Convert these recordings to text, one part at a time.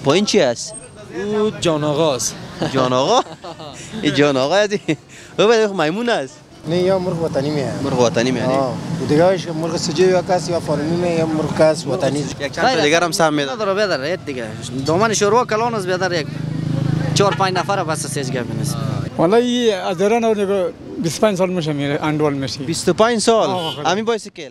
پایین چی است؟ او جان آقاست. جان آقا؟ این جان آقا هستی؟ او میمون است؟ نه یا مرغ وطنی میه. مرغ وطنی میه؟ دیگه‌اش مرغ سجی یا کس یا فارمی میه یا مرغ کس وطنی. یک چند تا دیگر هم سهم میده. نداره بیادر یک دیگه دامن شروع کلان است بیادر یک 4-5 نفر بس سیج گپ نیست. والله از دران اور 25 سال میشه میره اندول میشه. 25 سال. همین بایسیکل.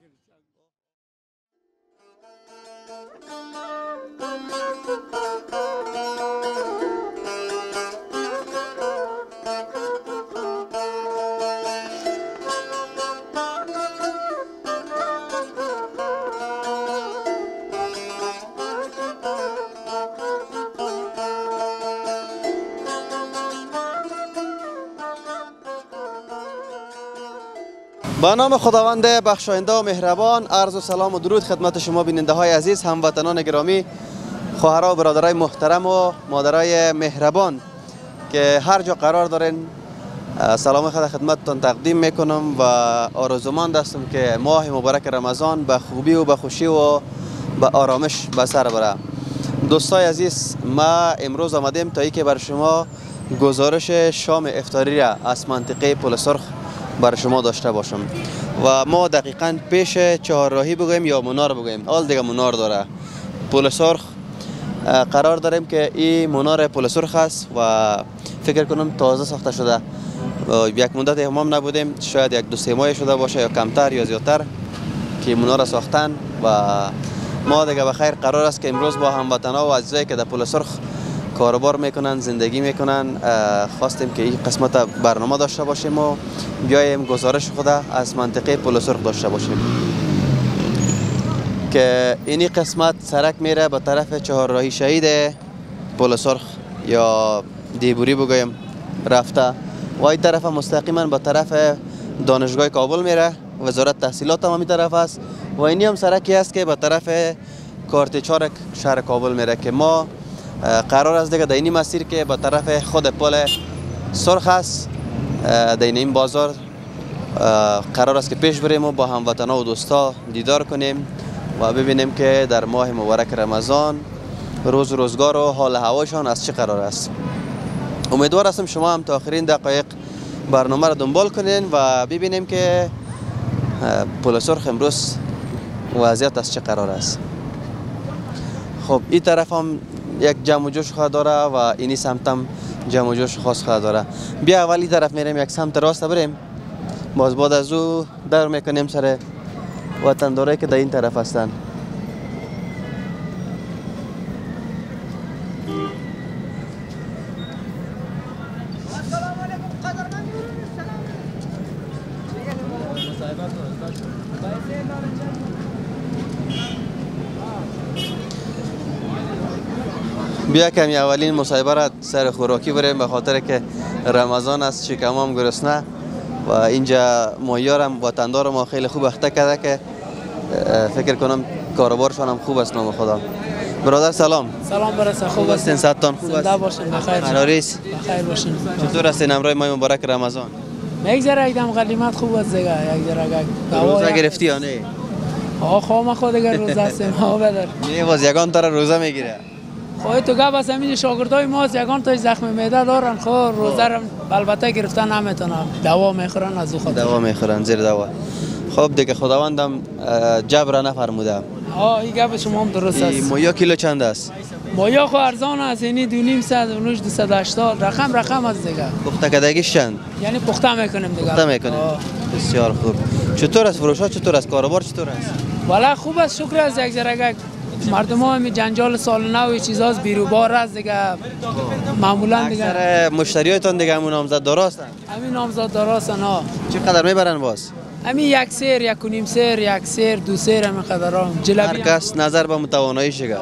با نام خداوند بخشاینده و مهربان، عرض و سلام و درود خدمت شما بیننده های عزیز، هموطنان گرامی، خواهرها و برادرای محترم و مادرای مهربان که هر جا قرار دارین، سلام خدمتتان تقدیم میکنم و آرزومند هستم که ماه مبارک رمضان به خوبی و به خوشی و به آرامش به سر بره. دوستای عزیز، ما امروز آمدیم تا اینکه بر شما گزارش شام افطاری را از منطقه پل سرخ بر شما داشته باشم و ما دقیقاً پیش چهارراهی بگویم یا منار بگویم. حال دیگه منار داره. پل سرخ قرار داریم که این منار پل سرخ است و فکر کنم تازه ساخته شده. یک مدت همام نبودیم، شاید یک 2-3 ماه شده باشه یا کمتر یا زیادتر که منار ساختن و ما دیگه بخیر قرار است که امروز با هموطنا و عزیزایی که در پل سرخ کاروبار میکنن، زندگی میکنن، خواستیم که این قسمت برنامه داشته باشیم و بیایم گزارش خود از منطقه پل سرخ داشته باشیم که اینی قسمت سرک میره به طرف چهارراهی شهید پل سرخ یا دیبوری بگویم رفته و این طرف مستقیما به طرف دانشگاه کابل میره. وزارت تحصیلات هم همین طرف است و اینی هم سرکی است که به طرف کارت چارک شهر کابل میره که ما قرار است دیگه در این مسیر که به طرف خود پل سرخ است در این بازار قرار است که پیش بریم و با هموطنا و دوستا دیدار کنیم و ببینیم که در ماه مبارک رمضان روز روزگار و حال هواشان از چه قرار است. امیدوار هستم شما هم تا آخرین دقایق برنامه را دنبال کنین و ببینیم که پل سرخ امروز وضعیت از چه قرار است. خب این طرف هم یک جمع و جوش خواه داره و اینی سمت هم جمع و جوش خاص خواه داره. بیا اولی طرف میریم یک سمت راست بریم، باز بعد از او در میکنیم سر وطندارایی که در این طرف هستن. بیا کمی اولین مصاحبه را سر خوراکی بریم به خاطر که رمضان است، شکمام گرسنه و اینجا مایارم وطندار ما خیلی خوب اخته کرده که فکر کنم کاروبارشان هم خوب است. نام خدا. برادر سلام. سلام برسه. خوب هستین؟ صحتتان خوب است؟ زنده باشین. بخیر. قراریست؟ بخیر باشین. چطور هستین امروز ماه مبارک رمضان؟ یک ذره ایدم غلیمت خوب است دیگه. یک ذره روزه گرفتی یا نه؟ خام خود دیگه روزه هستیم. بدر. نه باز یگان تا روزه میگیره. خواهی تو گپ از همین شاگردای ماست یگان تا زخم معده دارن، خب روزه رو البته گرفتن نمیتونن، دوا میخورن از او خاطر. دوا میخورن، زیر دوا. خب دیگه خداوندم جبر نفرموده. این گپ شما هم درست است. مایا کیلو چند است؟ مایا خو ارزان است، یعنی 2.5 اونوش 280 رقم است دیگه. پخته کدگیش چند؟ یعنی پخته میکنیم دیگه. پخته میکنیم. بسیار خوب. چطور است فروشات؟ چطور است کاروبار؟ چطور است؟ والا خوب است، شکر است. یک ذره مردم ها همی جنجال سال نو و چیزاست بیروبار است دیگه، معمولا دیگه اکثر مشتریایتان دیگه همون نامزد داراستن؟ همین نامزد داراستن. ها چقدر میبرن باز؟ همین 1 سیر 1.5 سیر 1 سیر 2 سیر همین قدر ها. هر کس نظر به تواناییش دیگه.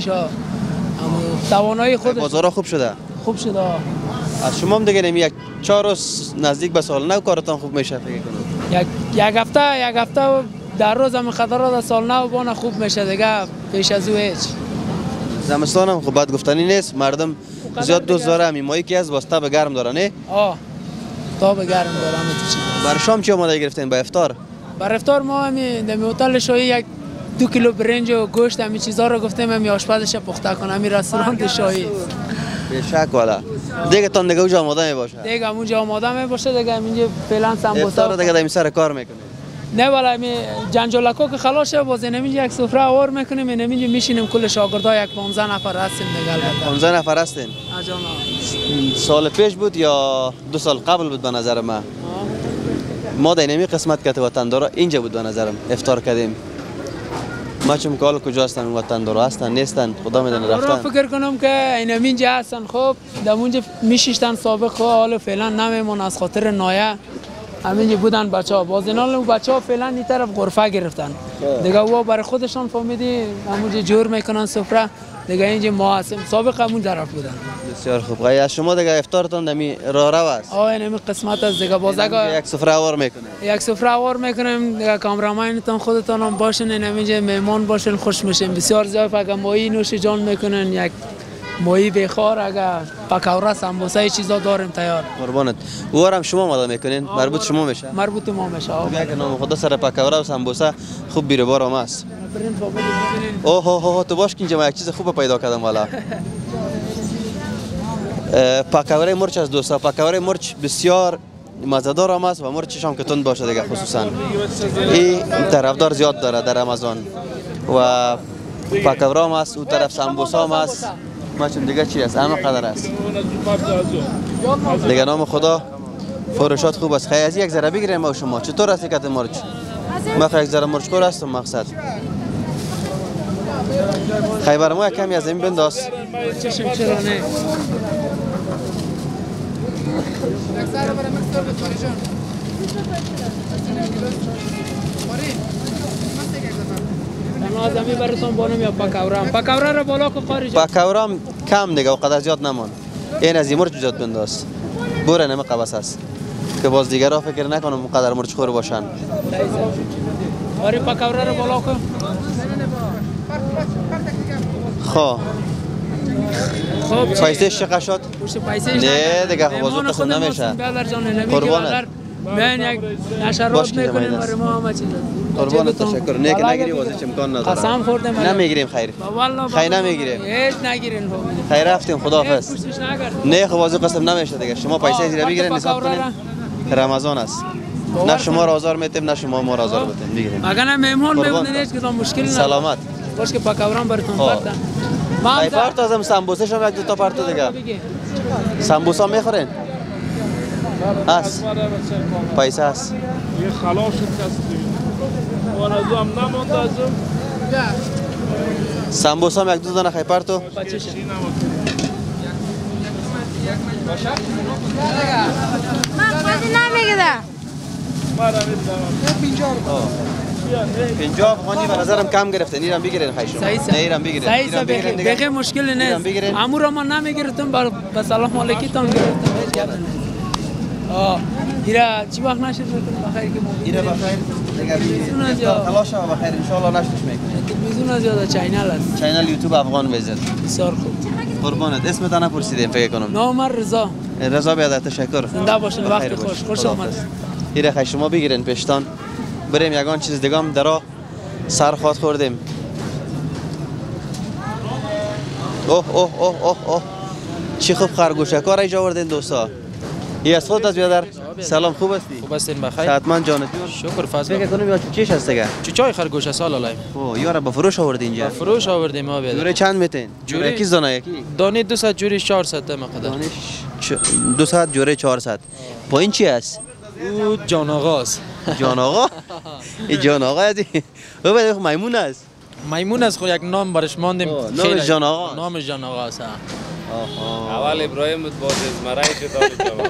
توانایی خودش. بازارا خوب شده؟ خوب شده. از شما هم دیگه یک 4 روز نزدیک به سال نو کارتان خوب میشه فکر کنم. یک هفته در روز هم خطرات سال نو بانه خوب میشه دیگه، پیش از او هیچ. زمستان هم خوب بد گفتنی نیست، مردم زیاد دوست داره همین ماهی که از واسطه به گرم داره نه؟ تا به گرم داره همه تو چی. بر شام چی آماده گرفتین به افطار؟ بر افطار ما همین در هتل شاهی یک 2 کیلو برنج و گوشت همین چیزا رو گفتم می آشپزش پخته کنم همین رستوران شاهی به شک والا دیگه تون دیگه اونجا آماده می باشه دیگه اونجا آماده می باشه دیگه اینجا فعلا افطار سمبوسا دیگه دمی سر کار میکنه نه والا می جنجالکو که خلاص شه باز اینجا یک سفره آور میکنیم اینجا میشینیم کل شاگردا یک 15 نفر هستیم دیگه البته 15 نفر هستین اجانا سال پیش بود یا 2 سال قبل بود به نظر من ما در اینمی قسمت که وطندارا اینجا بود به نظرم افطار کردیم ما چون کال کجا هستن وطندارا هستن نیستن خدا میدونه رفتن فکر کنم که اینم اینجا هستن خب در اونجا میشیشتن سابق حالا فعلا نمیمون از خاطر نایه همینجا بودن بچه‌ها باز اینا بچه‌ها فعلا این طرف غرفه گرفتن دیگه وا برای خودشان فهمیدی همونجا جور میکنن سفره دیگه اینجا ما هستیم سابق همون طرف بودن بسیار خوب از شما دیگه افطارتون دمی راه رو است اینم قسمت از دیگه باز اگه یک سفره آور میکنه یک سفره آور میکنیم دیگه کامرامنتون خودتون هم باشین اینجا مهمان باشین خوش میشین بسیار زیاد اگه ماهی نوش جان میکنن یک ماهی بخار اگه پکوره سمبوسه چیزا داریم تیار قربانت وارم شما ماده میکنین مربوط شما میشه مربوط ما میشه اگه نام خدا سر پکوره و سمبوسه خوب بیره بارم است اوه تو باش که اینجا یک چیز خوب پیدا کردم والا پکوره مرچ از دوستا پکوره مرچ بسیار مزه‌دار هم است و مرچش هم که تند باشه دیگه خصوصا این طرفدار زیاد داره در رمضان و پکوره هم است اون طرف سمبوسا هم است ماشین دیگه چی است همه قدر است دیگه نام خدا فروشات خوب است خیلی از یک ذره بگیریم ما شما چطور است کت مرچ ما یک ذره مرچ خور هستم مقصد خیبر ما کمی از این بنداز چشم چرا نه نازمی براتون بانم یا پکوره رو بالا که خارج پکوره کم دیگه و قدر زیاد نمان این از این مرچ زیاد بنداز بوره نمه قبس است که باز دیگه را فکر نکنم قدر مرچ خور باشن آره پکوره رو بالا کن خب پیسش چقدر شد؟ نه دیگه بازو قسم نمیشه قربانت من یک نشرات میکنیم برای ما همه چیز قربانت تشکر نیک نگیری واسه امکان نداره قسم خوردم نمیگیریم خیر خیر نمیگیریم هیچ نگیرین خیر رفتیم خداحافظ نه بازو قسم نمیشه دیگه شما پیسه زیرا بگیرین حساب کنین رمضان است نه شما را آزار میتیم نه شما ما را آزار میتیم میگیریم اگر نه مهمان بمونین هیچ کدام مشکلی نداره سلامت باش که پکورم براتون بردم ای پارت ازم سمبوسه شما یک دو تا پارت دیگه سمبوسا میخورین هست پیسه هست یه خلاص کسی وارد هم نمونده ازم سمبوسا هم یک دو دانه خیلی پارتو من خودی نمیگیدم 50 افغانی به نظرم کم گرفته نیرم بگیرین خیلی شما نه ایرم بگیرین صحیح بگه مشکل نیست امور ما نمیگیرتم به سلام علیکم گرفتم ایرا چی وقت نشد بخیر که ایرا بخیر دیگه خلاص بخیر ان شاء الله نشدش میکنه تلویزیون زیاد چینل است چینل یوتیوب افغان ویزت بسیار خوب قربانت اسمت انا پرسیدیم فکر کنم نام رضا رضا بیاد تشکر زنده باشین وقت خوش آمد ایرا خیلی شما بگیرین پیشتان بریم یگان چیز دیگه هم درا سر خواهد خوردیم اوه اوه اوه اوه اوه چی خوب خرگوشه کار ایجا آوردین دوستا ای از خود از بیادر سلام خوب هستی؟ خوب هستین بخیر؟ صحتمند جانت شکر فضل فکر کنم یا چیش هست دیگه؟ چای خرگوش است حالا لایم اوه یارا با فروش آورد اینجا فروش آوردیم ما بیادر جوره چند میتین؟ جوره یکی دانه یکی؟ دانه 200 جوری 400 مقدار دانه 200 جوره 400 پایین چی هست؟ او جان آغاست جان آقا؟ این جان آقا هستی؟ او باید میمون است میمون است خود یک نام برش ماندیم نامش جان آقا نامش جان آقا است اول ابراهیم بود باز ازمرای که داری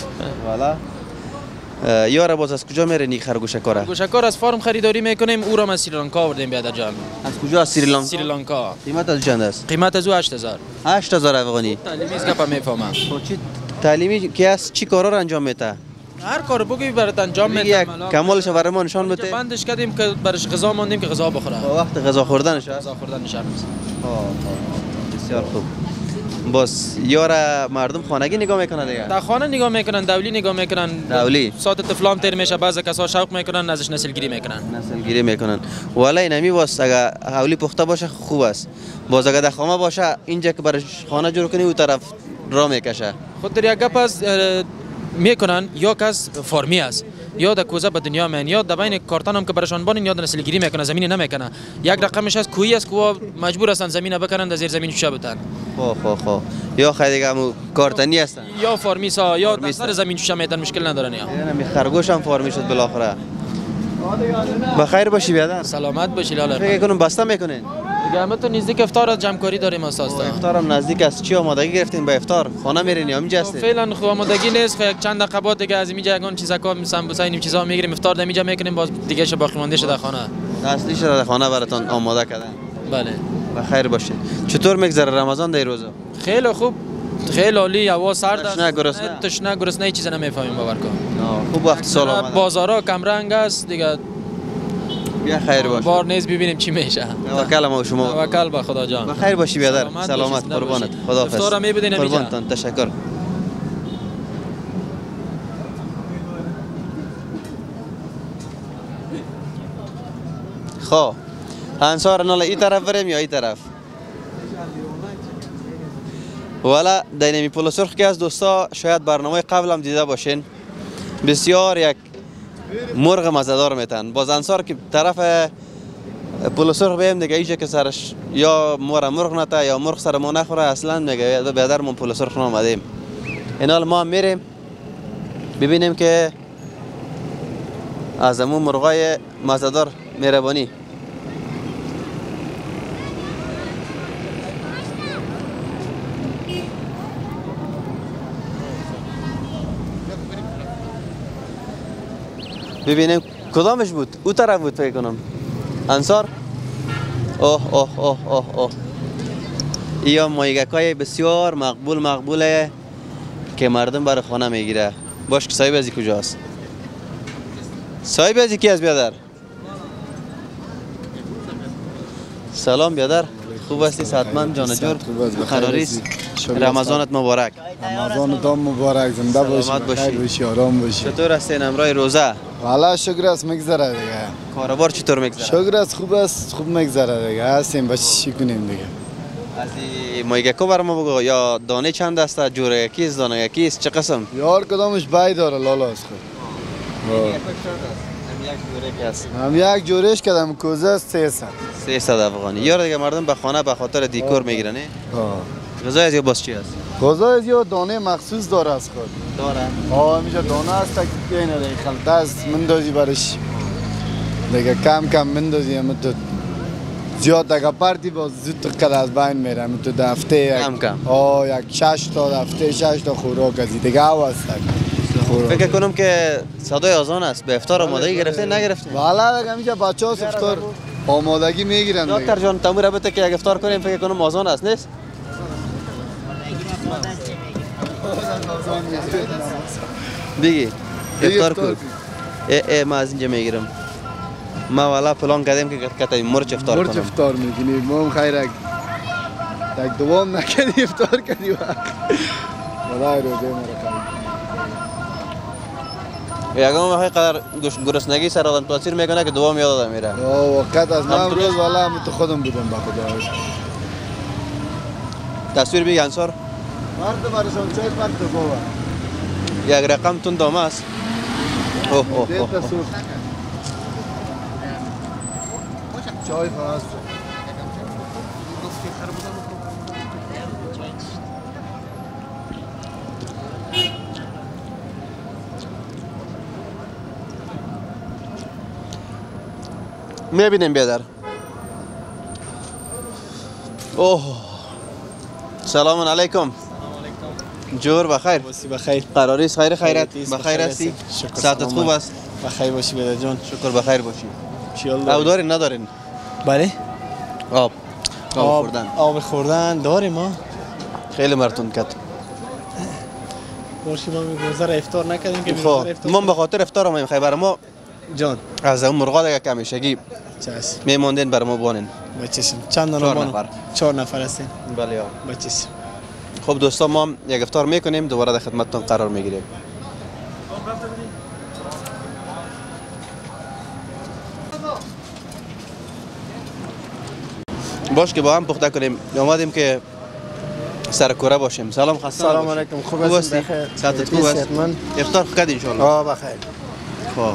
والا یارا باز از کجا میره نیک خرگوشه کاره؟ خرگوشه کار از فارم خریداری میکنیم او را از سریلانکا آوردیم بیادر جان از کجا از سریلانکا؟ سریلانکا قیمت از چند است؟ قیمت از او 8000 8000 افغانی تعلیمی است که میفهمم چی تعلیمی که است چی کارا رو انجام میده؟ هر کار بگی برات انجام میدم یک کمالش برای ما نشان بده بندش کردیم که برش غذا ماندیم که غذا بخوره وقت غذا خوردنش غذا خوردنش هست بسیار خوب باز یار مردم خانگی نگاه میکنه دیگه. در خانه نگاه میکنن، دولی نگاه میکنن، دولی ساعت طفلام تیر میشه، بعضی کسا شوق میکنن ازش نسل گیری میکنن. نسل گیری میکنن. ولی اینمی واس اگه حولی پخته باشه خوب است. باز اگه در خامه باشه اینجا که برش خانه جور کنی اون طرف راه میکشه. خود در یک گپ از میکنن یا کس فارمی است یا در کوزه به دنیا من یا در بین کارتان هم که برشان بانین یا نسل گیری میکنه، زمین نمیکنه. یک رقمش از کوهی است که مجبور هستن زمین بکنن، در زیر زمین شوشه بتن. خو یا خیلی دیگه همون کارتنی هستن یا فارمیسا یا در سر زمین شوشه میتن، مشکل ندارن. یا یعنی خرگوش هم فارمی شد بالاخره. بخیر باشی بیادر. سلامت باشی لاله. فکر کنم بسته میکنین. دیگه ما تو نزدیک افطار جمعکاری داریم اساس. افطارم نزدیک است. چی آمادگی گرفتین به افطار؟ خانه میرین یا اینجا هستین؟ فعلا خو آمادگی نیست، یک چند دقیقه بعد دیگه از اینجا یگان چیزا کار سمبوسا این چیزا میگیریم، افطار در اینجا میکنیم، باز دیگه ش باقی مونده شده خانه. اصلی شده در خانه براتون آماده کردن. بله. بخیر باشین. چطور میگذره رمضان در روزا؟ خیلی خوب، خیلی عالی. هوا سرد است. تشنه گرسنه چیزا نمیفهمیم باور کن. خوب وقت سال آمده. بازارا کم رنگ است دیگه. بیا خیر باش. بار نیز ببینیم چی میشه. توکل ما شما. توکل به خدا جان. بخیر باشی بیادر. سلامت قربانت. خداحافظ. افطار میبدین اینجا. قربانتان تشکر. خب انصار ناله این طرف بریم یا این طرف؟ والا در نمی پل سرخ که از دوستا شاید برنامه قبل هم دیده باشین، بسیار یک مرغ مزدار میتن. باز انصار که طرف پل سرخ بیم دیگه ایجا که سرش یا مرغ نتا یا مرغ سر ما نخوره اصلا میگه بیادر من پل سرخ نامدیم. اینال ما هم میریم ببینیم که از امون مرغای مزدار مهربانی. ببینیم کدامش بود؟ او طرف بود فکر کنم. انصار؟ اوه اوه اوه اوه اوه. یا مایگکای بسیار مقبوله که مردم برای خانه میگیره. باش که صاحب ازی کجاست؟ صاحب ازی کی از بیادر؟ سلام بیادر. خوب هستی؟ صحتمند جان جور؟ خراریست؟ رمضانت مبارک. رمضان دام مبارک. زنده باشی، بخیر باشی، آرام باشی. چطور هستین امرای روزه؟ والا شکر است میگذره دیگه. کاروبار چطور میگذره؟ شکر است خوب میگذره دیگه. هستیم باش چی کنیم دیگه. از مایگکو بر ما بگو یا دانه چند است؟ جوره یکیست دانه یکیست چه قسم؟ یار کدامش بای داره لالا است خود. هم یک جورش کردم کوزه است 300 افغانی. یار دیگه مردم به خانه به خاطر دیکور میگیرن. غذای از یا باز چی است؟ غذای از یا دانه مخصوص داره از خود. داره؟ میشه دانه است که اینه دیگه خلطه است مندازی برش دیگه کم مندازی هم تو زیاد دیگه پارتی باز زود کل از بین میره تو دفته کم یک 6 تا دفته 6 تا خوراک ازی دیگه است. فکر کنم که صدای اذان است. به افطار آمادگی گرفتین نگرفتین؟ والا دیگه میشه بچه‌ها افطار آمادگی میگیرن دیگه. دکتر جان تمور بده که یک افطار کنیم فکر کنم اذان است نیست؟ بگی افطار کن. ما از اینجا میگیرم. ما والا پلان کردیم که کتا مرچ افطار کنم. مرچ افطار میکنیم. ما خیر یک دوام نکردی افطار کردی والا روزه مرا یگان وقتی قدر گرسنگی سر آدم تاثیر میکنه که دوام یاد آدم میره. وقت از من روز والا هم تو خودم بودم با خدا. تصویر بگی انصار. مرد برشان چای پرت بابا. یک رقم تون دامه است. اوه چای خواست. میبینیم بیادر. اوه سلام علیکم. جور بخیر. بخیر. قراریست خیرت بخیر هستی؟ صحتت خوب است؟ بخیر باشی بیادر جان. شکر بخیر باشی. انشالله. او دارین ندارین؟ بله. آب خوردن داریم ما. خیلی مرتون کرد. باشی ما میگذر افطار نکردیم که ما به خاطر افطار اومدیم خیبر ما جان از اون مرغا دیگه کمیشگی میموندین بر ما بانین. بچه‌سیم چند نفر 4 نفر. 4 نفر هستین. بله. بچه‌سیم خب دوستان ما هم یک افطار میکنیم دوباره در خدمتتون قرار میگیریم. باش که با هم پخته کنیم. اومدیم که سرکوره باشیم. سلام خسته سلام علیکم. خوب هستی؟ بخیر. صحتت خوب است؟ افطار کردی ان شاء الله؟ آه بخیر. خب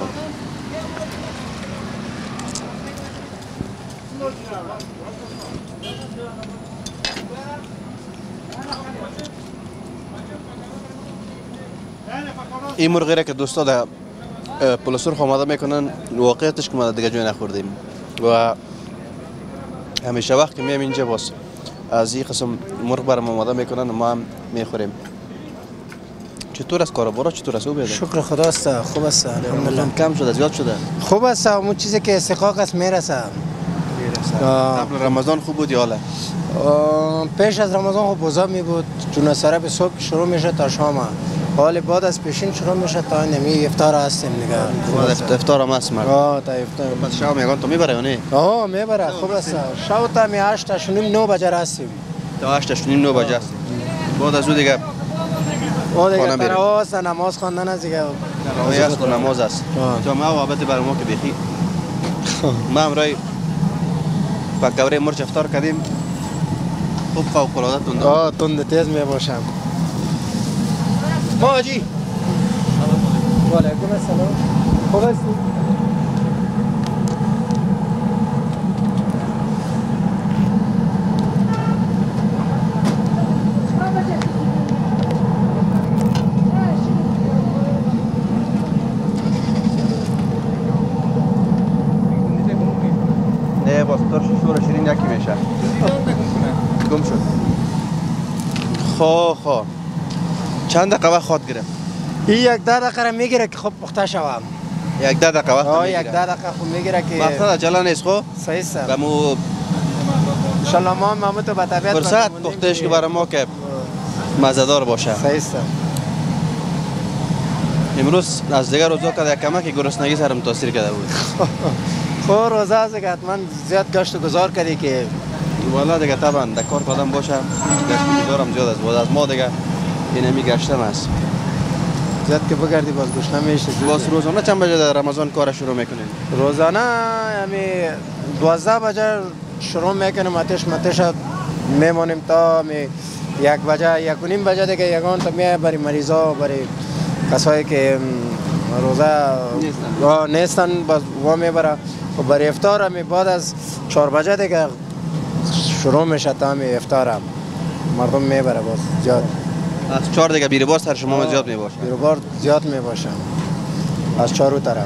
این مرغی را که دوستا در پل سرخ آماده میکنن واقعیتش که ما دیگه جای نخوردیم و همیشه وقت که میام اینجا باز از این قسم مرغ برام آماده میکنن و ما هم میخوریم. چطور است کارو؟ چطور است؟ خوبه؟ شکر خدا است. خوب است. الحمدلله. کم شده؟ زیاد شده؟ خوب است. اون چیزی که استحقاق است میرسه. قبل رمضان خوب بود یا حالا؟ پیش از رمضان خوب بازار می بود. چون سره به صبح شروع میشه تا شام. حال بعد از پیشین شروع میشه تا نمی افطار هستیم دیگه. افطار هم هست مرد. تا افطار. پس شام میگن تو میبره یا نه؟ میبره. خوب است. شب تا می 8 تا 9 بجه هستیم. تا 8 تا 9 بجه هستیم. بعد از اون دیگه دیگه تراویح نماز خواندن است دیگه. تراویح است و نماز است. تو ما وابط برای ما که بخی. ما امروز پکوره مرچ افطار کردیم. خوب فوق العاده تند. تند تیز می باشم. ماجی. و علیکم السلام. خوب هستی؟ نه باز ترش شور شیرین یکی میشه. گم شد. خو چند دقیقه خود گرفت. این یک 10 دقیقه میگیره که خب پخته شوم. یک 10 دقیقه وقت میگیره. یک 10 دقیقه خب میگیره که وقت جلا نیست خو. صحیح است. بمو ان شاء الله ما تو به طبیعت فرصت پختهش که برای ما که مزه‌دار باشه. صحیح است. امروز از دیگر روزا که کمک گرسنگی سرم تاثیر کرده بود. خب روزه است که حتما زیاد گشت و گذار کردی که والا دیگه طبعا در کار آدم باشه گشت گذارم زیاد است. بود از ما دیگه این همی گشتم است. زیاد که بگردی باز گوش نمیشه. باز روزانه چند بجه در رمضان کار شروع میکنین؟ روزانه همی 12 بجه شروع میکنیم. آتش میمونیم تا 1 بجه 1 و نیم بجه دیگه یگان تا میای برای مریضا برای کسایی که روزه نیستن باز و میبره و برای افطار همی بعد از 4 بجه دیگه شروع میشه تا همی افطار هم مردم میبره باز زیاد. از 4 دیگه بیروبار سر شما زیاد میباشه؟ بیروبار زیاد میباشه از 4 طرف.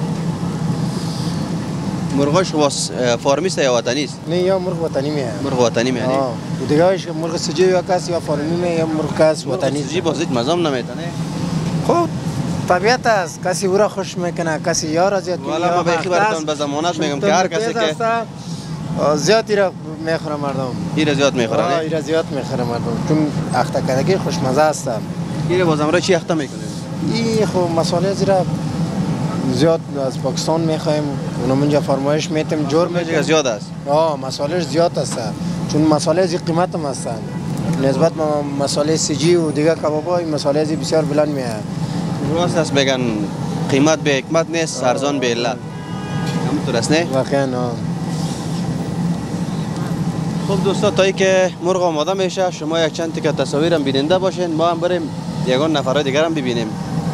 مرغاش شما فارمی است یا وطنی است؟ نه یا مرغ وطنی میه. مرغ وطنی میه یعنی؟ دیگه‌اش مرغ سجی یا کس یا فارمی میه یا مرغ کس وطنی. سجی بازیت مزام نمیتونه. خب طبیعت است. کسی او را خوش میکنه کسی یار زیاد میکنه. والا ما بخی براتون به ضمانت میگم که هر کسی که زیادی را میخوره مردم. این زیاد میخوره. این زیاد میخوره مردم چون اخته کردگی خوشمزه است. این بازم را چی اخته میکنه؟ این خب مسئله زیرا زیاد از پاکستان میخوایم اونم اینجا فرمایش میتیم جور میگه زیاد است. مسئله زیاد است چون مسئله از قیمت هم هستن نسبت به مسئله سیجی و دیگه کبابا این مسئله از بسیار بلند میه. راست است بگن قیمت به حکمت نیست ارزان به علت. همونطور است نه؟ واقعا. خب دوستا تا که مرغ آماده میشه شما یک چند تیکه تصاویرم بیننده باشین ما هم بریم یگان نفرای دیگر هم ببینیم.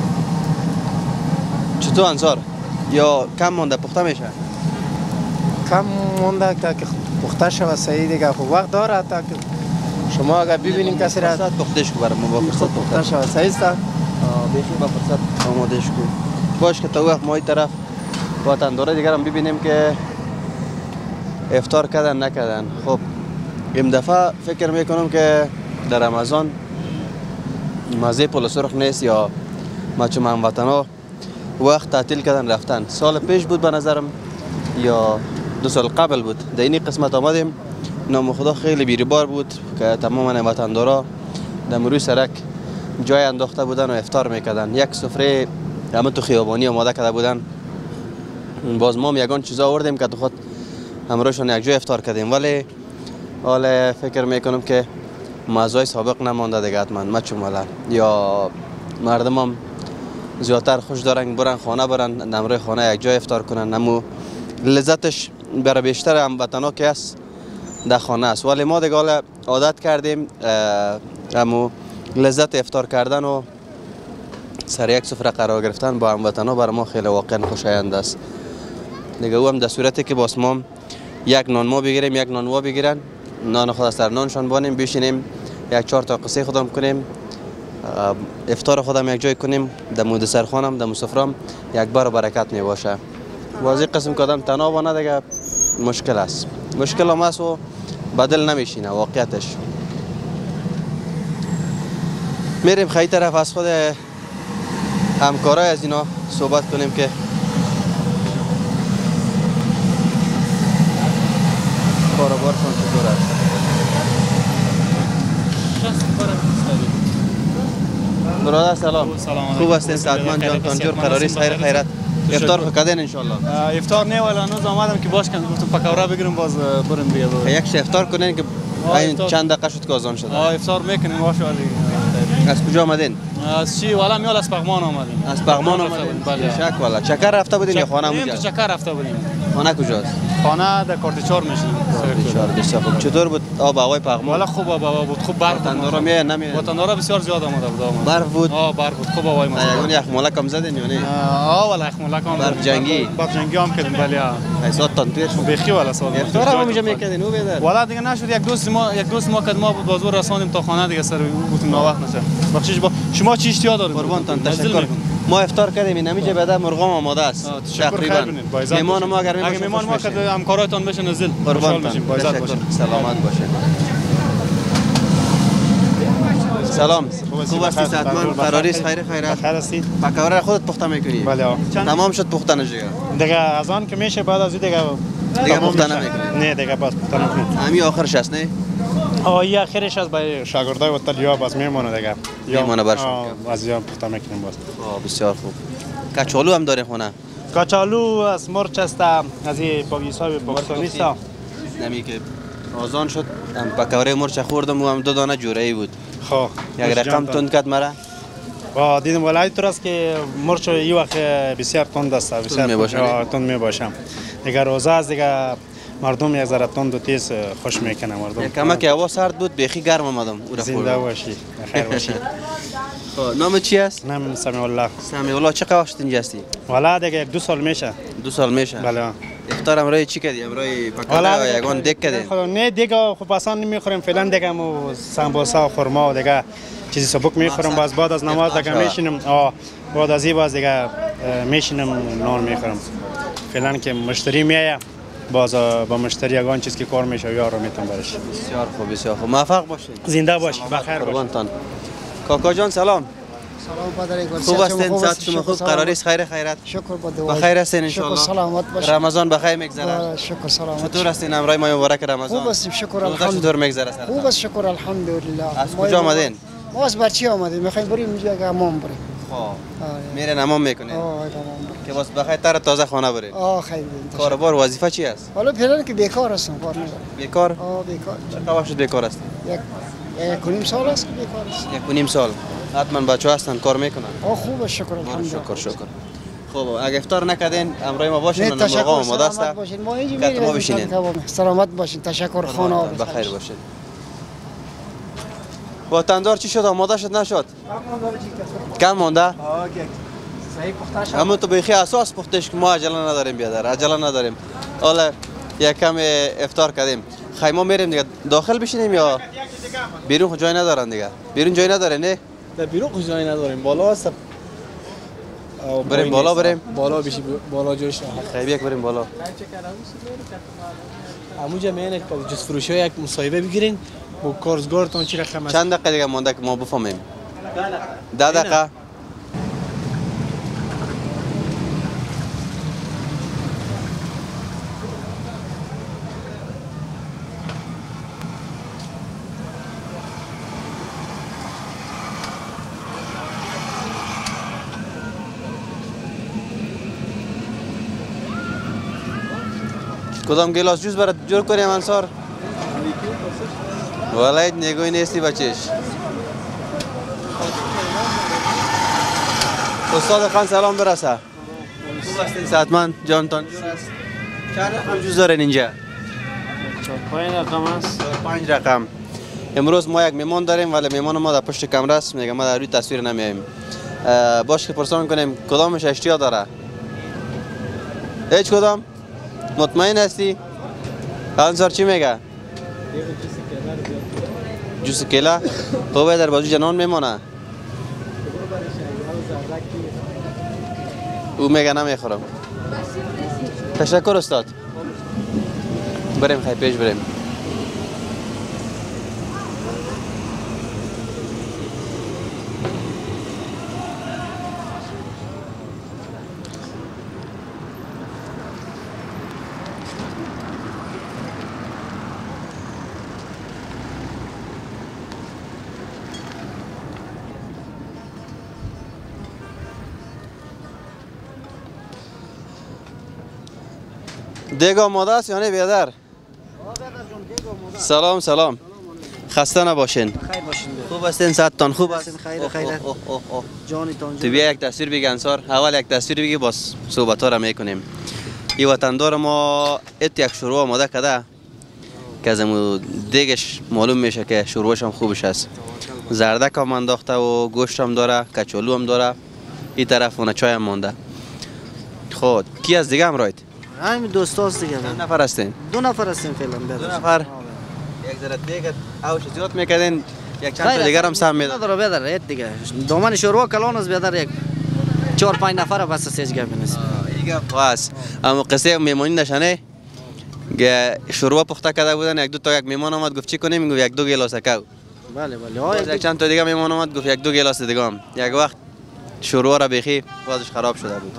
چطور انصار؟ یا کم مونده پخته میشه؟ کم مونده که پخته شود صحیح دیگه خب وقت داره تا که شما اگر ببینیم کسی را فرصت پختهش کو برام با فرصت پخته شود صحیح است. بیخی با فرصت آمادهش کو باش که تا وقت ما این طرف وطنداره دیگر هم ببینیم که افطار کردن نکردن. خب این دفعه فکر میکنم که در رمضان مزه پل سرخ نیست یا ما چون هموطنا وقت تعطیل کردن رفتن. سال پیش بود به نظرم یا 2 سال قبل بود در این قسمت آمدیم نام خدا خیلی بیروبار بود که تمام وطندارا در روی سرک جای انداخته بودن و افطار میکردن. یک سفره همه تو خیابانی آماده کرده بودن. باز ما یگان چیزا آوردیم که تو خود همراهشون یک جای افطار کردیم ولی حالا فکر میکنم که مزای سابق نمانده دیگه حتما مچوماله یا مردم هم زیادتر خوش دارن برن خانه برن نمره خانه یک جای افطار کنن نمو لذتش برای بیشتر هموطنا که است در خانه است ولی ما دیگه حالا عادت کردیم امو لذت افطار کردن و سر یک سفره قرار گرفتن با هموطنا برای ما خیلی واقعا خوشایند است دیگه او هم در صورتی که باز ما یک نان ما بگیریم یک نان وا بگیرن نان خود سر نانشان بانیم بشینیم یک 4 تا قصه خودم کنیم افطار خودم یک جای کنیم در مود سرخانم در سفرام یک بار برکت می باشه بازی قسم کدام تنها بانه دیگه مشکل است مشکل هم است و بدل نمیشینه واقعیتش میریم خیلی طرف از خود همکارای از اینا صحبت کنیم که کاروبارشان چطور است برادر سلام خوب هستین سعدمند جان تانجور قراری خیر خیرت افطار کردین ان شاء الله افطار نه ولی هنوز آمدم که باش کنم گفتم پکوره بگیریم باز بریم دیگه یک افطار کنین که این چند دقیقه شد که اذان شد افطار میکنیم باشه ولی از کجا آمدین از چی والا میال از پغمان آمدیم از پغمان آمدین بله شک والا چکر رفته بودین یا خانه اونجا چکر رفته بودیم خانه کجاست خانه در کارتچار میشیم بسیار خوب چطور بود آب هوای پغمان والا خوب آب هوا بود خوب برف وطندارا میاد نمیاد وطندارا بسیار زیاد آمده بود برف بود برف بود خوب هوای ما یگون یخمالک هم زدین یا نه والا یخمالک هم برف جنگی هم کردیم بله ایسات تانتویر بخی والا سال افطار هم اونجا میکردین او بیدر والا دیگه نشد یک دوست ما که ما بود بازور رساندیم تا خانه دیگه سر گفتیم وقت نشه بخشش با شما چی اشتیا دارید قربانتان تشکر ما افطار کردیم این نمیجه بعد مرغام آماده است تقریبا مهمان ما اگر مهمان ما که همکاراتون بشن نزل قربان میشیم سلامت باشه سلام خوب هستی سعدمند قراری خیر خیرت بخیر هستی پکوره خودت پخته میکنی بله تمام شد پختنش دیگه از آن که میشه بعد از دیگه پخته نمیکنی نه دیگه باز پخته نمیکنی همین آخرش است نه این آخرش از برای شاگردای وطن یا باز میمونه دیگه میمونه برشون از یا پخته میکنیم باز بسیار خوب کچالو هم داره خونه کچالو از مرچ است از این باگیسای پاکستانی است نمی که آزان شد هم پکوره مرچ خوردم و هم 2 دانه جورایی بود خب یک رقم تند کرد مرا و دیدم ولای تو است که مرچ این وقت بسیار تند است بسیار تند میباشه دیگه روزه است دیگه مردم یک ذره تند و تیز خوش میکنه مردم کمک هوا سرد بود بیخی گرم آمدم زنده باشی بخیر باشی نام چی است؟ نام سمیع الله. سمیع الله چه وقت اینجا هستی؟ والا دیگه 2 سال میشه. 2 سال میشه. بله. افطار امروز چی کردی؟ امروز پکوړه یا یگان دک کردی؟ نه دیگه خب اصلا نمیخوریم فعلا دیگه مو سمبوسا و خرما و دیگه چیزی سبک میخورم باز بعد از نماز دیگه میشینم بعد از این باز دیگه میشینم نان میخورم. فعلا که مشتری میایه باز با مشتری یگان چیز که کار میشه یارو میتونم برش. بسیار خوب بسیار خوب. موفق باشید. زنده باشید. بخیر باشید. کاکا جان سلام. سلام پدر گل. خوب هستین؟ صحت شما خوب؟ قراری است خیر خیرت؟ شکر با دعا. بخیر هستین ان شاء الله. سلامت باشید. رمضان بخیر میگذره. شکر سلامت. چطور هستین امروز ماه مبارک رمضان؟ خوب هستیم شکر الحمدلله. چطور میگذره؟ خوب است شکر الحمدلله. از کجا آمدین؟ ما از برچی آمدیم. میخوایم بریم اونجا که حمام بریم. میرن حمام میکنین؟ که واسه بخیر تر تازه خانه برید. خیر. کاربار وظیفه چی است؟ حالا فعلا که بیکار هستم کار ندارم. بیکار؟ بیکار. چقدر وقت بیکار هستی؟ یک و نیم سال است که بیکار است. یک و نیم سال. حتما بچه‌ها هستن کار میکنن. خوبه شکر الحمدلله. شکر. خب اگه افطار نکردین امروز ما باشین و مرغا آماده است. ما اینجا میریم. سلامت باشین. تشکر خانه. بخیر باشید. وطندار چی شد؟ آماده شد نشد؟ کم مونده؟ همون تو بیخی اساس پختش که ما عجله نداریم بیادر عجله نداریم. حالا یک کم افطار کردیم. خیمه میریم دیگه داخل بشینیم یا بیرون جای ندارن دیگه؟ بیرون جای نداره نه؟ در بیرون جای نداریم بالا است. بریم بالا بریم. بالا بشی بالا جوش. خیلی یک بریم بالا. همونجا میانه جز فروشی یک مصاحبه بگیرین با کارزگارتون چی رقم است؟ چند دقیقه دیگه مونده که ما بفهمیم. 10 دقیقه. کدام گلاس جوز برات جور کنیم انصار؟ ولایت نگوی نیستی بچش. استاد خان سلام برسه. خوب هستین صحتمند جانتان؟ چند رقم جوز دارین اینجا؟ 5 رقم است. 5 رقم. امروز ما یک میمان داریم ولی میمان ما در پشت کمره است. میگم ما در روی تصویر نمیاییم. باش که پرسان کنیم کدامش اشتیا داره؟ هیچ کدام؟ مطمئن هستی؟ انصار چی میگه؟ جوس کیلا؟ تو باید در بازو جنان میمانه؟ او میگه نمیخورم. تشکر استاد. بریم خیلی پیش بریم. دیگ آماده است یا نه بیادر؟ سلام سلام. خسته نباشین. خیر باشین. خوب هستین؟ صحتتان خوب است؟ خیر. جانتان. تو بیا یک تصویر بگی انصار. اول یک تصویر بگی باز صحبت ها را میکنیم. این وطندار ما یک شروع آماده کرده که از دیگش معلوم میشه که شروعش هم خوبش است. زردک هم انداخته و گوشت هم داره، کچالو هم داره. این طرف اون چای هم مونده. خب کی از دیگه هم راید؟ همین دوستاست دیگه. چند نفر هستین؟ 2 نفر هستیم فعلا. 2 نفر. یک ذره دیگه اوش زیاد میکردین. یک چند تا دیگر هم سم میدن. نداره بیادر یک دیگه. دامن شروع کلان است بیادر یک 4-5 نفر بس سیج گپ نیست. ایگه واس. اما قصه میمونی نشانه که شروع پخته کرده بودن یک دو تا یک میمان اومد گفت چی کنیم میگه 1-2 گلاس کاو. بله. یک چند تا دیگه میمان اومد گفت 1-2 گلاس دیگه هم. یک وقت شروع را بخی بازش خراب شده بود.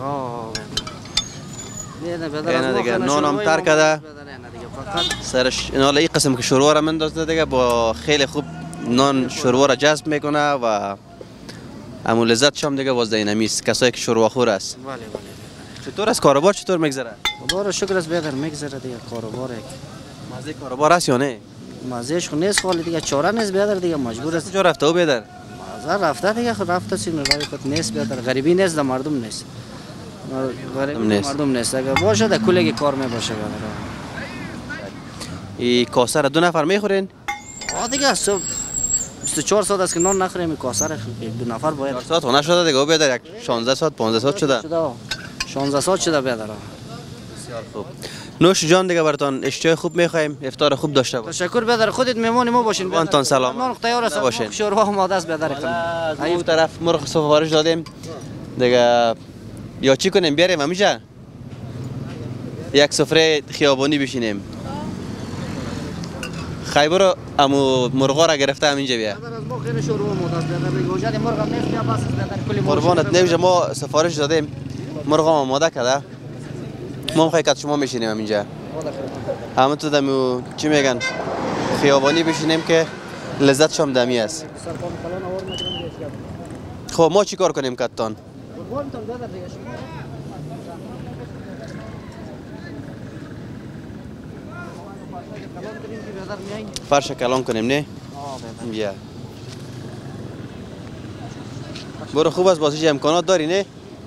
نه دیگه نان هم تر کرده سرش این حالا این قسم که شروع را مندازده دیگه با خیلی خوب نان شروع را جذب میکنه و امو لذتش هم دیگه باز اینمیست کسایی که شروع خور است. بله. چطور است کاروبار چطور میگذره؟ خدا را شکر است بیادر میگذره دیگه کاروبار یک. مزه کاروبار است یا نه؟ مزهش خو نیست خالی دیگه چاره نیست بیادر دیگه مجبور است. کجا رفته او بیادر؟ مزه رفته دیگه خود رفته سین رای خود نیست بیادر غریبی نیست در مردم نیست. مردم نیست اگه باشه در کلگی کار می باشه بیادر. این کاسه را 2 نفر میخورین؟ دیگه صبح 24 ساعت است که نان نخوریم این کاسه را 2 نفر باید. 4 ساعت خونه شده دیگه او بیادر یک 16 ساعت 15 ساعت شده. 16 ساعت شده بیادر. بسیار خوب. نوش جان دیگه براتون اشتهای خوب میخوایم افطار خوب داشته باشید. تشکر بیادر خودت میمون ما باشین بیادر. وانتان سلام. نان تیار است باشین. شوروا آماده است بیادر کنم. اون طرف مرغ سفارش دادیم دیگه یا چی کنیم بیاریم همیشه یک سفره خیابانی بشینیم. خیبر امو مرغا را گرفته همینجا بیا. قربانت نمیشه ما سفارش دادیم مرغ آماده کرده ما میخوای که شما میشینیم همینجا همه تو دمو چی میگن خیابانی بشینیم که لذت شام دمی است. خب ما چی کار کنیم کتان؟ فرش کلان کنیم نه؟ بیا برو خوب است بازیش امکانات داری نه؟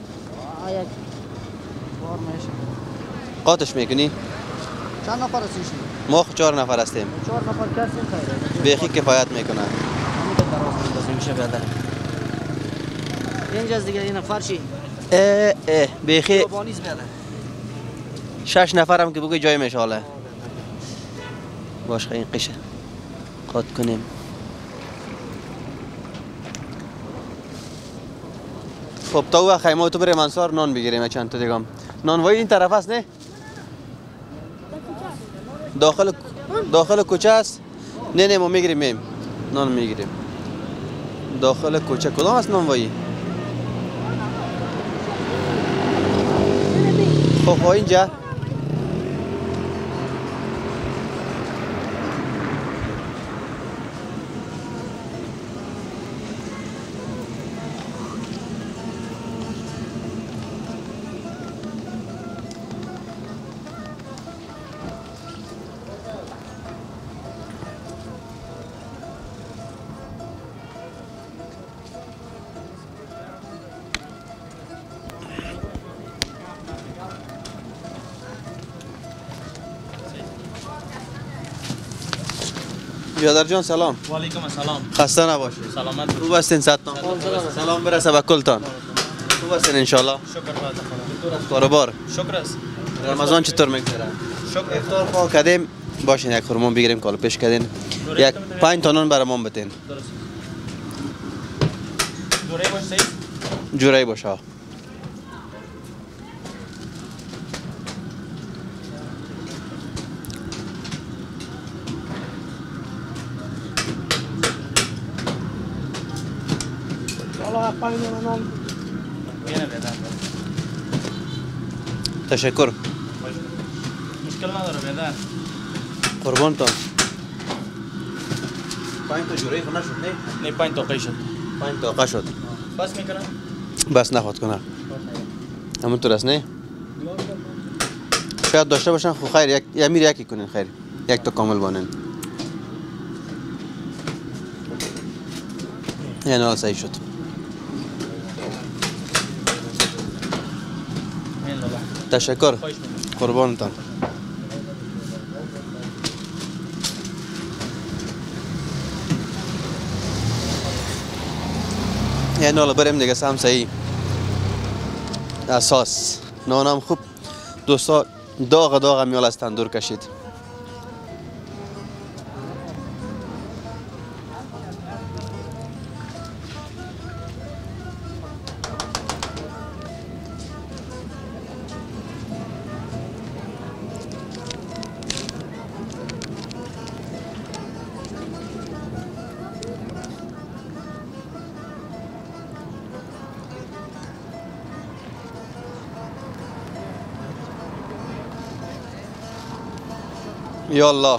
قاطش میکنی؟ چند نفر هستین؟ ما 4 نفر هستیم. 4 نفر کسی بیخی کفایت میکنه. اینجا دیگه این فرشی بیخی 6 نفر هم که بگوی جای میشاله باش این قشه قاط کنیم. خب تا خیمه تو بریم انصار نان بگیریم چند تا دیگه. نان وای این طرف است نه؟ داخل کوچه است؟ نه ما میگیریم نان میگیریم. داخل کوچه کدام است نان وای؟ خب اینجا بیادر جان سلام. و علیکم السلام. خسته نباشید. سلامت. خوب هستین ستان؟ سلام برسه به کلتان. خوب هستین ان شاء الله. شکر خدا. چطور است کاروبار؟ شکر است. رمضان چطور میگذره؟ شکر. افطار خواه کردیم. باشین یک خرما بگیریم کالو پیش کردین. یک 5 تا نان برام بتین. درست. جوره باشه. جوره باشه. تشکر. مشکل نداره بیادر. قربانتان. 5 تا جوره خونه شد نه؟ نه 5 تا شد. 5 تا شد. بس میکنم؟ بس نخواد کنه. همونطور است نه؟ شاید داشته باشن خو خیر یک امیر یکی کنین خیر. یک تا کامل بانن. یعنی حال صحیح شد. تشکر. قربانتان. یعنی حالا بریم دیگه سم صحیح. اساس نانم خوب دوستا داغ میال از تندور کشید. یا الله.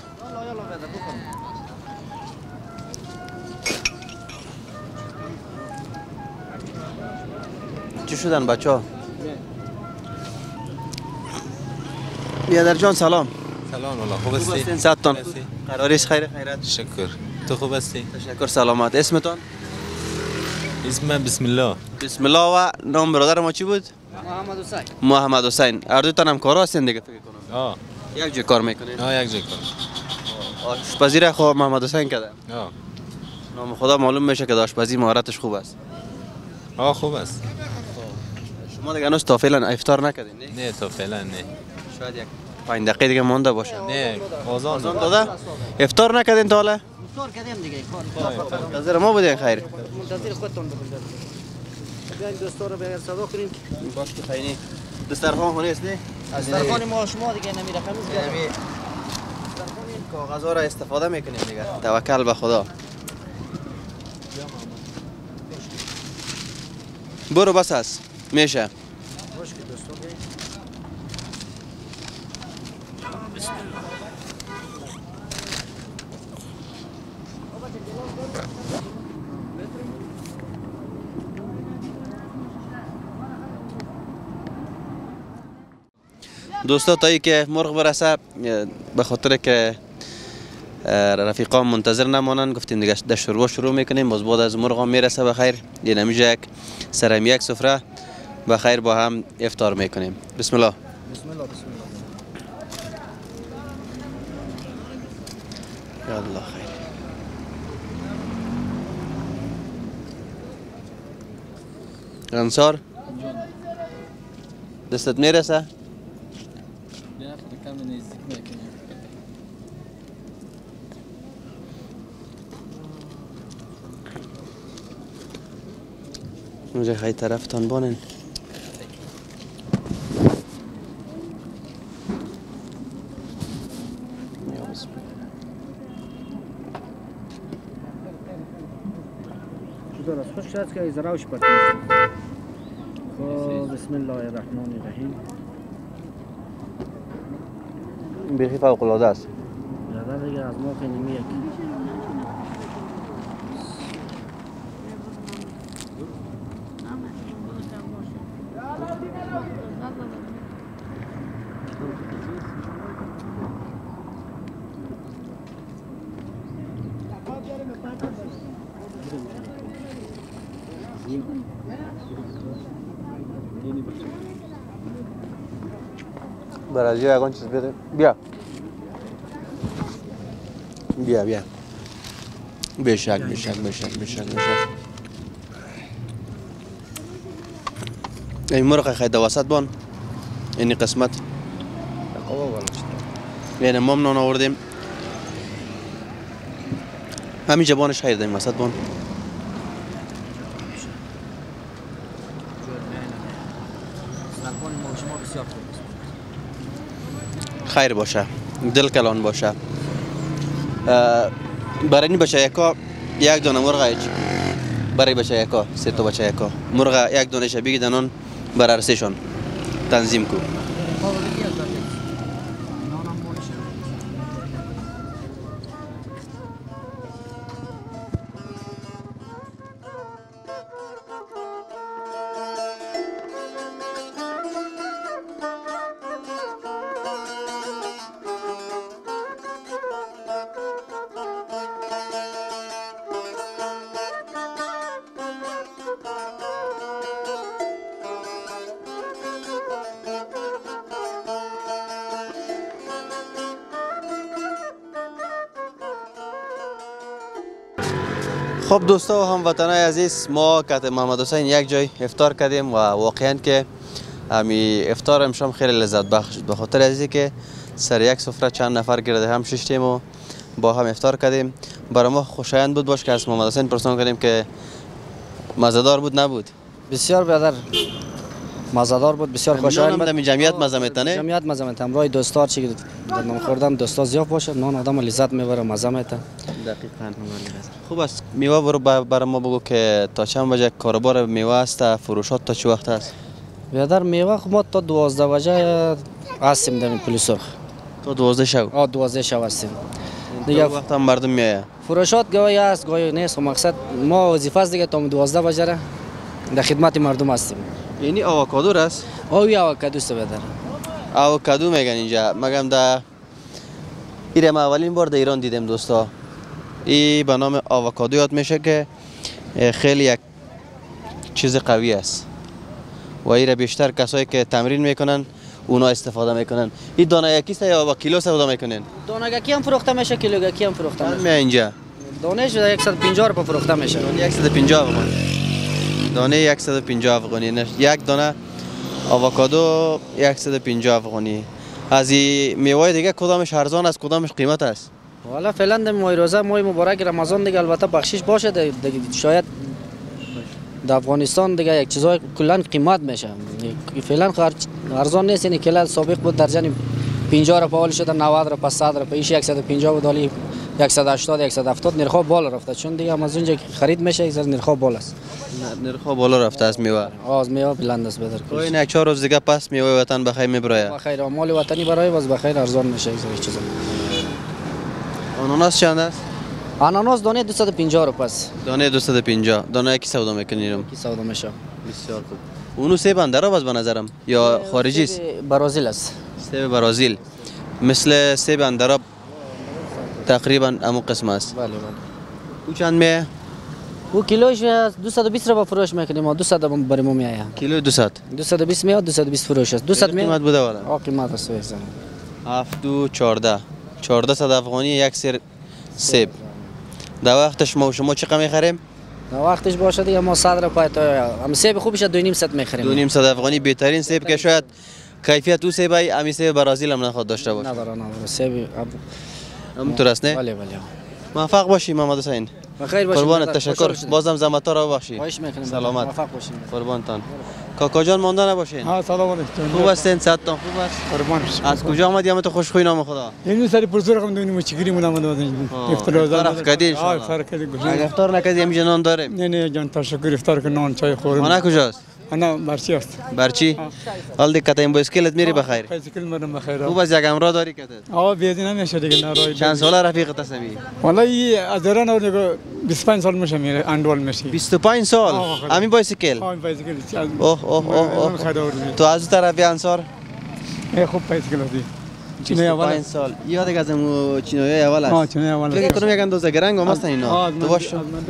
چی شدن بچه ها؟ بیادر جان سلام. سلام والله خوب هستی؟ خوب ستان. قراریش خیر خیرت؟ شکر. تو خوب هستی؟ تشکر سلامت. اسمتان؟ اسمم بسم الله. بسم الله. و نام برادر ما چی بود؟ محمد حسین. محمد حسین. هر دو تان هم کار هستین دیگه فکر کنم. آه. یک جای کار میکنین؟ یک جای کار. آشپزی را خوب محمد حسین کرده. آه. نام خدا معلوم میشه که آشپزی مهارتش خوب است. خوب است. شما دیگه هنوز تا فعلا افطار نکردین نه؟ نه تا فعلا نه. شاید یک 5 دقیقه دیگه مونده باشه. نه آزان داده؟ افطار نکردین تا حالا؟ افطار کردیم دیگه. منتظر ما بودین خیر. منتظر خودتون بودید. بیاین دوستا رو بغیر صدا کنیم. باش که خیلی دسترخوان خونه است نه؟ دسترخوان ما شما دیگه نمیره خمیز گرم. کاغذها را استفاده میکنیم دیگه. توکل به خدا. برو بس است. میشه. دوستا تا ای که مرغ برسه به خاطر که رفیقام منتظر نمانن گفتیم دیگه در شروع شروع میکنیم. باز بعد از مرغ میرسه بخیر یه نمیجه یک سرم یک سفره بخیر با هم افطار میکنیم. بسم الله. بسم الله. بسم الله. یا الله خیر. انصار دستت میرسه؟ اونجا خیلی طرف تان بانن. درست خوش شد که از راوش پرتیم. بسم الله الرحمن الرحیم. بیخی فوق العاده است. برادر دیگه از ما که نمیاد. برای یه اگان چیز بده. بیا. بیا. بشک. این مرغ خیلی وسط بان این قسمت یعنی ما نان آوردیم همین جبانش خیلی داریم وسط بان خیر باشه دل کلان باشه برای این بچه یکا یک دانه مرغ ایچ برای بچه یکا 3 تا بچه یکا مرغ یک دانه شبیه دانون بر عرصهشان تنظیم کو خب دوستا و هموطنای عزیز ما کت محمد حسین یک جای افطار کردیم و واقعا که امی افطار امشام خیلی لذت بخش به خاطر ازی که سر یک سفره چند نفر گرده هم ششتیم و با هم افطار کردیم برای ما خوشایند بود باش که از محمد حسین پرسان کردیم که مزه‌دار بود نبود بسیار برادر مزه‌دار بود بسیار خوشایند بود جمعیت مزه میتنه جمعیت مزه میتنه برای دوستار چی نان خوردن دوستا زیاد باشه نان آدم لذت میبره مزه میتنه دقیقاً خوب است میوه برای ما بگو که تا چند بجه کاروبار میوه است فروشات تا چه وقت است برادر میوه ما تا 12 بجه هستیم در پل سرخ تا 12 شب 12 شب هستیم دیگه وقت هم مردم میآید فروشات گاهی است گاهی نیست مقصد ما وظیفه است دیگه تا 12 بجه در خدمت مردم هستیم یعنی آووکادو است آووکادو است برادر آووکادو میگن اینجا مگم دا ایرم اولین بار در ایران دیدم دوستا ای به نام آووکادو یاد میشه که خیلی یک چیز قوی است و ایره بیشتر کسایی که تمرین میکنن اونا استفاده میکنن این دانه یکی است یا با کیلو سودا میکنن دانه یکی هم فروخته میشه کیلو یکی هم فروخته میشه اینجا دانهش 150 روپیه فروخته میشه 150 افغانی دانه 150 افغانی یک دانه آووکادو 150 افغانی از این میوه دیگه کدامش ارزان است کدامش قیمت است والا فعلا در ماه روزه ماه مبارک رمضان دیگه البته بخشش باشه دیگه شاید در افغانستان دیگه یک چیزای کلا قیمت میشه فعلا ارزان نیست یعنی کلا سابق بود درجه 50 روپیه حالی شده 90 روپیه 100 روپیه 150 بود حالی 180 170 نرخ بالا رفته چون دیگه از اونجا خرید میشه یک ذره نرخ بالا است نرخ بالا رفته از میوه از میوه بلند است بدر این یک 4 روز دیگه پس میوه وطن بخیر میبره بخیر مال وطنی برای باز بخیر ارزان میشه یک ذره چیزا آناناس چند است آناناس دانه 250 روپیه است دانه 250 دانه کی سودا میکنیم کی سودا میشه بسیار خوب اونو سیب اندرا باز به نظرم یا خارجی است برازیل است سیب برازیل مثل سیب اندرا تقریبا همون قسم است بله بله او چند میه او کیلوش 220 روپیه فروش میکنیم ما 200 برای ما میآید کیلو 200 220 میاد 220 فروش است 200 قیمت بوده والا قیمت است 7 2 14 1400 افغانی یک سر سیب در وقتش ما و شما چقدر میخریم در وقتش باشه دیگه ما 100 روپیه تا هم سیب خوبش 2.5 میخریم 2.5 افغانی بهترین سیب که شاید کیفیت او سیبای امی سیب برازیل هم نخواد داشته باشه نداره سیب همونطور است نه بله بله موفق باشی محمد حسین بخیر باشید قربانت تشکر بازم زحمت را ببخشید خواهش میکنم سلامت موفق باشید قربانتان کاکا جان مانده نباشین سلام علیکم خوب هستین صحتتان خوب است قربان از کجا آمدی همت خوشخوی نام خدا این سری پرسر کم دونی مچگیری مونم افطار کردی ان شاء الله افطار نکردی همین نان داره نه جان تشکر افطار که نان چای خورم خانه کجاست انا برچی است برچی حال دیگه این بایسکلت میری بخیر بایسکل میرم بخیر خوب از یک امرا داری کته بیادی نمیشه دیگه نرای چند ساله رفیقت هستی والله از ایران اور دیگه 25 سال میشه میره اندوال میشه 25 سال همین بایسکل بایسکل اوه اوه اوه تو از طرف انصار خوب بایسکل هستی چینه اول 5 سال یاد دیگه از چینه اول است چینه اول فکر کنم یک اندازه گرنگ هم هستن اینا تو باش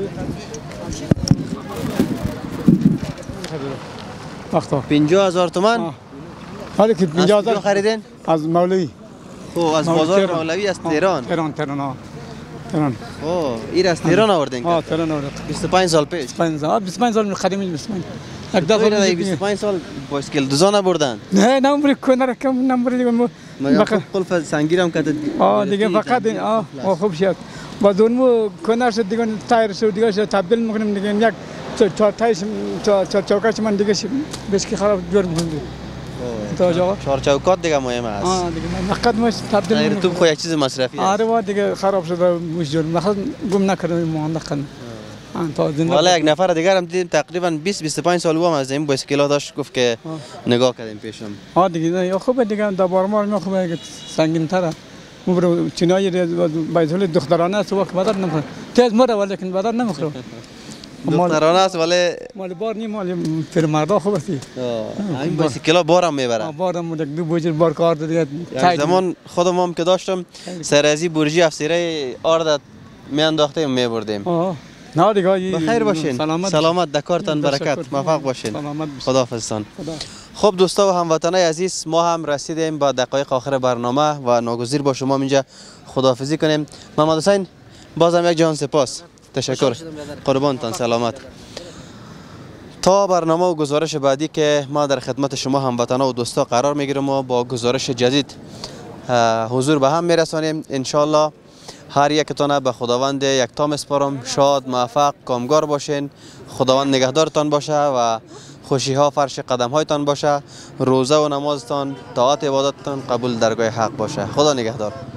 وقتا 50000 تومان حالی که 50000 خریدین از مولوی خب از بازار مولوی از تهران تهران تهران. اوه این از تهران آوردین؟ آه تهران آوردم. 25 سال پیش. 25 سال قدیمی 25. یک دفعه 25 سال بایسکل دوزانه بردن. نه نمبر کنار کم نمبر دیگه مگه قلف سنگیرم کرد. دیگه فقط خوب شد. با دونمو کنار شد دیگه تایر شد دیگه شد تبدیل میکنیم دیگه یک چهار تایش چوکاش من دیگه بسکی خراب جور میکنم. چهار چوکات دیگه مهم است. دیگه فقط مش تبدیل میکنم. تو خو یک چیز مصرفی است. آره دیگه خراب شده مش جور مثلا گم نکردم مهندقن. والا یک نفر دیگر هم دیدیم تقریبا 20-25 سال بود از این بایسکل‌ها داشت گفت که نگاه کردیم پیشم. دیگه خوبه دیگه دوباره ما خوبه سنگین تره. مبرو چنایی بایدول دخترانه است وقت بدر نمیخوره. تیز مره ولی بدر نمیخوره. دخترانه است ولی مال بار نیم مال فر مردا خوب است. این بایسکل‌ها بارم میبره. بارم دو بوجر بار کار دیگه. زمان خودم هم که داشتم سر ازی برجی افسیره آرد میانداختیم میبردیم. نه دیگه بخیر باشین. سلامت دکارتان برکت موفق باشین. خداحافظتان. خب دوستا و هموطنای عزیز ما هم رسیدیم با دقایق آخر برنامه و ناگزیر با شما اینجا خداحافظی کنیم. محمد حسین بازم یک جهان سپاس. تشکر. قربانتان سلامت. تا برنامه و گزارش بعدی که ما در خدمت شما هموطنا و دوستا قرار میگیریم و با گزارش جدید حضور به هم میرسانیم ان شاء الله. هر یکتان به خداوند یکتا میسپارم. شاد موفق کامگار باشین. خداوند نگهدارتان باشه و خوشی ها فرش قدم هایتان باشه. روزه و نمازتان طاعت عبادتتان قبول درگاه حق باشه. خدا نگهدار.